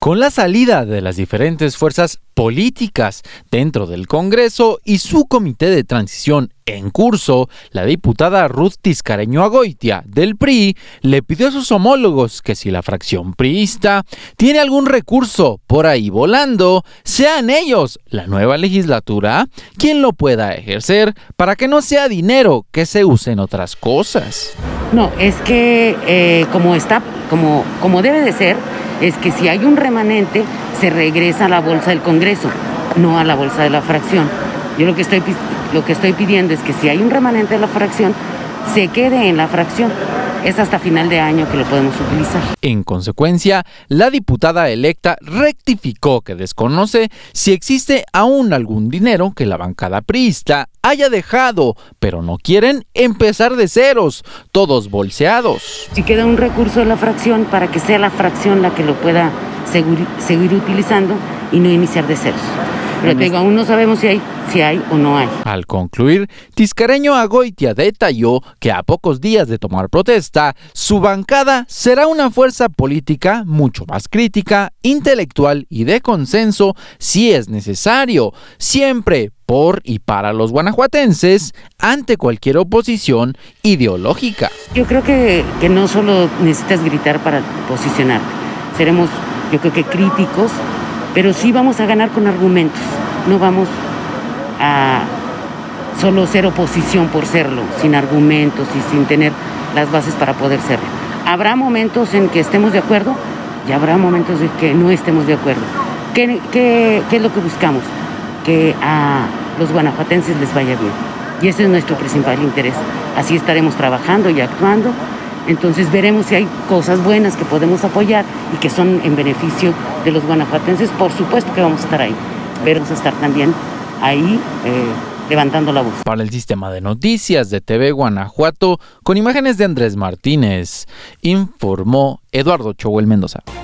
Con la salida de las diferentes fuerzas políticas dentro del Congreso y su comité de transición en curso, la diputada Ruth Tiscareño Agoitia del PRI le pidió a sus homólogos que si la fracción priista tiene algún recurso por ahí volando, sean ellos, la nueva legislatura, quien lo pueda ejercer para que no sea dinero que se use en otras cosas. No, es que como debe de ser, es que si hay un remanente, se regresa a la bolsa del Congreso, no a la bolsa de la fracción. Yo lo que estoy pidiendo es que si hay un remanente de la fracción, se quede en la fracción. Es hasta final de año que lo podemos utilizar. En consecuencia, la diputada electa rectificó que desconoce si existe aún algún dinero que la bancada priista haya dejado, pero no quieren empezar de ceros, todos bolseados. Si queda un recurso de la fracción, para que sea la fracción la que lo pueda seguir utilizando y no iniciar de ceros. Pero te digo, aún no sabemos si hay o no hay. Al concluir, Tiscareño Agoitia detalló que a pocos días de tomar protesta, su bancada será una fuerza política mucho más crítica, intelectual y de consenso si es necesario, siempre por y para los guanajuatenses, ante cualquier oposición ideológica. Yo creo que no solo necesitas gritar para posicionarte, seremos, yo creo que críticos, pero sí vamos a ganar con argumentos, no vamos a solo ser oposición por serlo, sin argumentos y sin tener las bases para poder serlo. Habrá momentos en que estemos de acuerdo y habrá momentos en que no estemos de acuerdo. ¿Qué es lo que buscamos? Que a los guanajuatenses les vaya bien. Y ese es nuestro principal interés. Así estaremos trabajando y actuando. Entonces veremos si hay cosas buenas que podemos apoyar y que son en beneficio de los guanajuatenses. Por supuesto que vamos a estar ahí, pero vamos a estar también ahí levantando la voz. Para el sistema de noticias de TV Guanajuato, con imágenes de Andrés Martínez, informó Eduardo Choguel Mendoza.